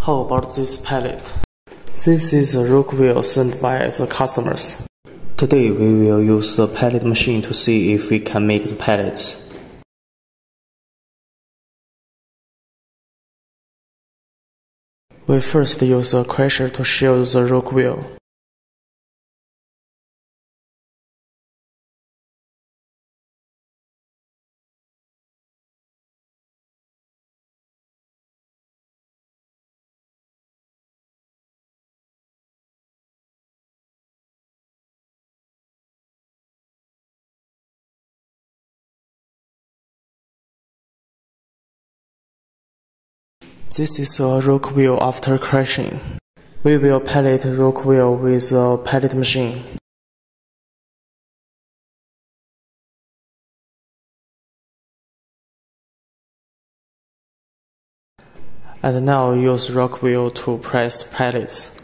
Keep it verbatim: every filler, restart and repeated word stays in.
How about this pallet? This is a rock wheel sent by the customers. Today we will use the pallet machine to see if we can make the pallets. We first use a crusher to shield the rock wheel. This is a rock wheel after crushing. We will pallet rock wheel with a pallet machine. And now use rock wheel to press pallets.